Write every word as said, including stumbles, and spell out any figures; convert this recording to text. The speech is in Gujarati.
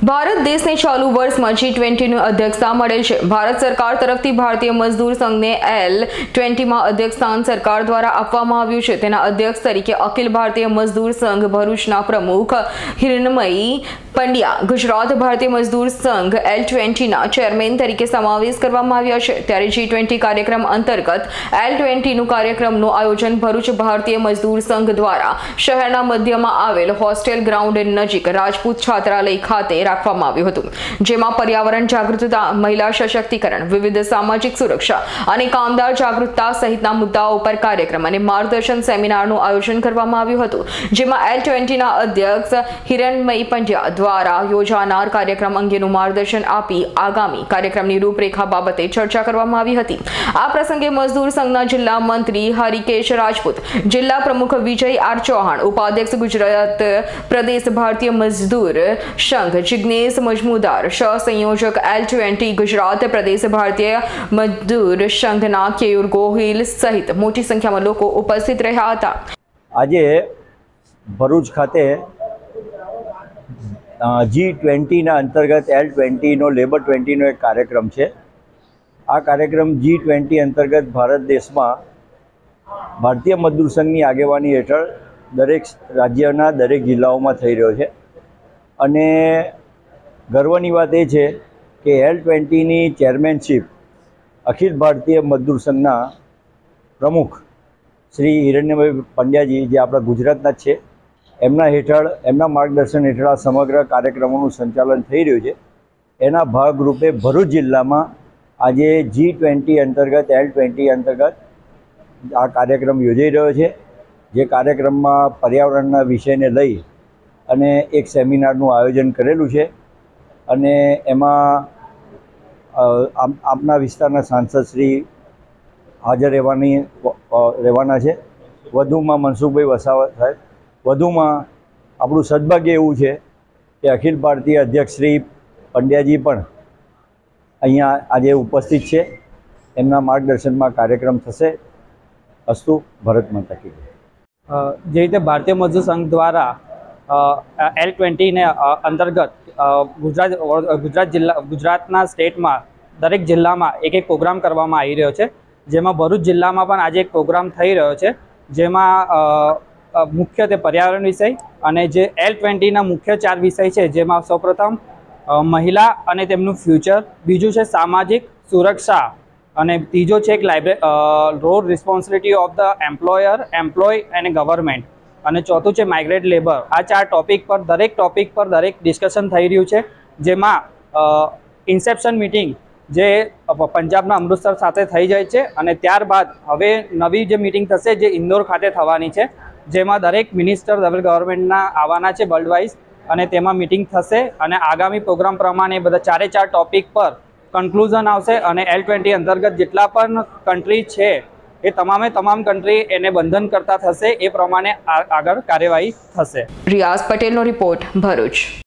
ભારત દેશને ચાલુ વર્ષમાં જી ટ્વેન્ટીનું અધ્યક્ષતા મળેલ છે। ભારત સરકાર તરફથી ભારતીય મજદૂર સંઘને એલ ટ્વેન્ટીમાં અધ્યક્ષસ્થાન સરકાર દ્વારા આપવામાં આવ્યું છે। તેના અધ્યક્ષ તરીકે અખિલ ભારતીય મજદૂર સંઘ ભરૂચના પ્રમુખ હિરણમયી પંડ્યા, ગુજરાત ભારતીય મજદૂર સંઘ એલ ટ્વેન્ટીના ચેરમેન તરીકે સમાવેશ કરવામાં આવ્યા છે। ત્યારે જી ટ્વેન્ટી કાર્યક્રમ અંતર્ગત એલ ટ્વેન્ટીનું કાર્યક્રમનું આયોજન ભરૂચ ભારતીય મજદૂર સંઘ દ્વારા શહેરના મધ્યમાં આવેલ હોસ્ટેલ ગ્રાઉન્ડ નજીક રાજપૂત છાત્રાલય ખાતે રાખવામાં આવ્યું હતું, જેમાં પર્યાવરણ જાગૃતતા, મહિલા સશક્તિકરણ, વિવિધ સામાજિક સુરક્ષા અને કામદાર જાગૃતતા સહિતના મુદ્દાઓ પર કાર્યક્રમ અને માર્ગદર્શન સેમિનારનું આયોજન કરવામાં આવ્યું હતું, જેમાં એલ ટ્વેન્ટીના અધ્યક્ષ હિરણમયી પંડ્યા દ્વારા યોજાનાર કાર્યક્રમ અંગેનું માર્ગદર્શન આપી આગામી કાર્યક્રમની રૂપરેખા બાબતે ચર્ચા કરવામાં આવી હતી। આ પ્રસંગે મજદૂર સંઘના જિલ્લા મંત્રી હરિકેશ રાજપૂત, જિલ્લા પ્રમુખ વિજય આર ચૌહાણ, ઉપાધ્યક્ષ ગુજરાત પ્રદેશ ભારતીય મજદૂર સંઘ જિગ્નેશ મજમુદાર, સહ સંયોજક એલ ટ્વેન્ટી ગુજરાત પ્રદેશ ભારતીય મજદૂર સંઘના કેયુર ગોહિલ સહિત મોટી સંખ્યામાં લોકો ઉપસ્થિત રહ્યા હતા। આજે ભરૂચ ખાતે જી ટ્વેન્ટીના અંતર્ગત એલ ટ્વેન્ટીનો લેબર ટ્વેન્ટીનો એક કાર્યક્રમ છે। આ કાર્યક્રમ જી ટ્વેન્ટી અંતર્ગત ભારત દેશમાં ભારતીય મજદૂર સંઘની આગેવાની હેઠળ દરેક રાજ્યના દરેક જિલ્લાઓમાં થઈ રહ્યો છે અને ગર્વની વાત એ છે કે એલ ટ્વેન્ટીની ચેરમેનશીપ અખિલ ભારતીય મજદૂર સંઘના પ્રમુખ શ્રી હિરણ્યમયી પંડ્યાજી, જે આપણા ગુજરાતના જ છે, એમના હેઠળ એમના માર્ગદર્શન હેઠળ આ સમગ્ર કાર્યક્રમોનું સંચાલન થઈ રહ્યું છે। એના ભાગરૂપે ભરૂચ જિલ્લામાં આજે જી ટ્વેન્ટી અંતર્ગત એલ ટ્વેન્ટી અંતર્ગત આ કાર્યક્રમ યોજાઈ રહ્યો છે, જે કાર્યક્રમમાં પર્યાવરણના વિષયને લઈ અને એક સેમિનારનું આયોજન કરેલું છે અને એમાં આપના વિસ્તારના સાંસદ શ્રી હાજર રહેવાની રહેવાના છે। વધુમાં મનસુખભાઈ વસાવા સાહેબ, વધુમાં આપણું સદભાગ્ય એવું છે કે અખિલ ભારતીય અધ્યક્ષ શ્રી પંડ્યાજી પણ અહીંયા આજે ઉપસ્થિત છે। એમના માર્ગદર્શનમાં કાર્યક્રમ થશે। અસ્તુ ભારત માતા કી જય। જે રીતે ભારતીય મજદૂર સંઘ દ્વારા એલ ટ્વેન્ટીને અંતર્ગત ગુજરાત ગુજરાત જિલ્લા ગુજરાતના સ્ટેટમાં દરેક જિલ્લામાં એક એક પ્રોગ્રામ કરવામાં આવી રહ્યો છે, જેમાં ભરૂચ જિલ્લામાં પણ આજે એક પ્રોગ્રામ થઈ રહ્યો છે, જેમાં મુખ્યત્વે પર્યાવરણ વિષય અને જે એલ ટ્વેન્ટીના મુખ્ય ચાર વિષય છે, જેમાં સૌપ્રથમ મહિલા અને તેમનું ફ્યુચર, બીજું છે સામાજિક સુરક્ષા અને ત્રીજો છે એક લાઇબ્રે role responsibility of the employer, employee અને ગવર્મેન્ટ, અને ચોથું છે માઇગ્રેટ લેબર। આ ચાર ટોપિક પર દરેક ટોપિક પર દરેક ડિસ્કશન થઈ રહ્યું છે, જેમાં ઇન્સેપ્શન મિટિંગ જે પંજાબના અમૃતસર સાથે થઈ જાય છે અને ત્યારબાદ હવે નવી જે મિટિંગ થશે જે ઇન્દોર ખાતે થવાની છે, જેમાં દરેક મિનિસ્ટર દરેક ગવર્મેન્ટના આવવાના છે વર્લ્ડ વાઇઝ, અને તેમાં મિટિંગ થશે અને આગામી પ્રોગ્રામ પ્રમાણે બધા ચારે ચાર ટોપિક પર કન્ક્લુઝન આવશે અને એલ ટ્વેન્ટી અંતર્ગત જેટલા પણ કન્ટ્રી છે એ તમામે તમામ કન્ટ્રી એને બંધન કરતા થશે, એ પ્રમાણે આગળ કાર્યવાહી થશે। રિયાઝ પટેલનો રિપોર્ટ, ભરૂચ।